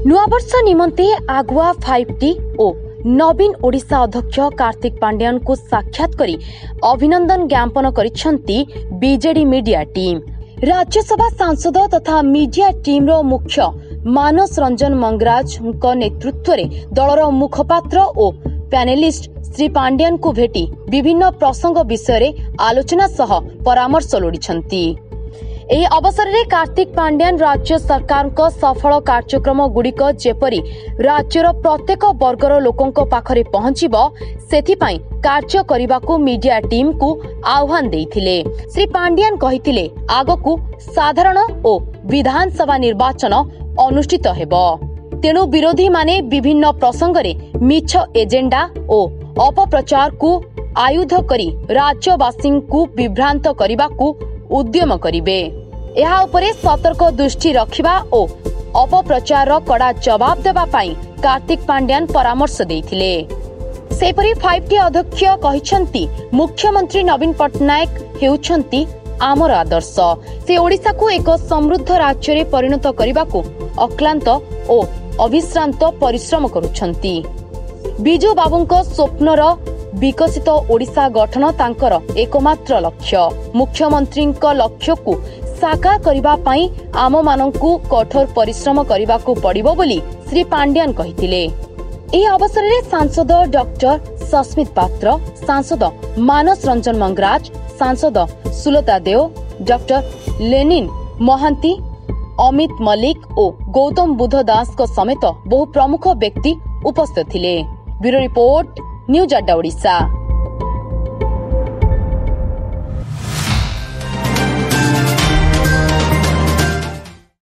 नुआवर्ष निमंते आगुआ 5T ओ नवीन ओडिशा अध्यक्ष कार्तिक पांड्यान को साक्षात करी अभिनंदन ज्ञापन करिसेंती बीजेडी मीडिया टीम। राज्यसभा सांसद तथा मीडिया टीम रो मुख्य मानस रंजन मंगराज नेतृत्व रे दलर मुखपात्र ओ पैनेलिस्ट श्री पांड्यान को भेटी विभिन्न प्रसंग विषय रे आलोचना सह परामर्श लोड़िछंती। एही अवसर रे कार्तिक पांड्यान राज्य सरकार को सफल कार्यक्रम गुड़िक जेपरी राज्यर प्रत्येक वर्गर लोकों पाखरे पहुंचीब सेथिपाई कार्य करने मीडिया टीम को आह्वान देइथिले। श्री पांड्यान कहिथिले आगकू साधारण ओ विधानसभा निर्वाचन अनुष्ठित हेबो, तेणु विरोधी माने विभिन्न प्रसंग रे मिछ एजेंडा ओ अपप्रचार को आयुध करी राज्यवासी को विभ्रांत करने उद्यम करिवे। एहा उपरे सतर्क दृष्टि रखिबा ओ अपप्रचार कड़ा जवाब देबा पाई कार्तिक पांड्यान परामर्श देइथिले। सेपरि 5T अध्यक्ष कहिसंती मुख्यमंत्री नवीन पटनायक हेउछंती आमर आदर्श। से ओडिशा को एक समृद्ध राज्य रे परिणत करबाकू अक्लांत ओ अविश्रांत परिश्रम करुछंती। बिजू बाबूंको स्वप्नर विकसित ओडिशा गठन तांकर एकमात्र लक्ष्य। मुख्यमंत्री लक्ष्य को साकार करिबा पाई आम मानंकु कठोर परिश्रम करिबाकू पड़िबो बोली श्री पांड्यान कहिथिले। एही अवसर रे सांसद डॉक्टर सस्मित पात्र, सांसद मानस रंजन मंगराज, सांसद सुलता देव, डॉक्टर लेनिन महांती, अमित मलिक ओ गौतम बुद्ध दास को समेत बहु प्रमुख व्यक्ति उपस्थित थिले। ब्यूरो रिपोर्ट, न्यूज अड्डा ओडिशा।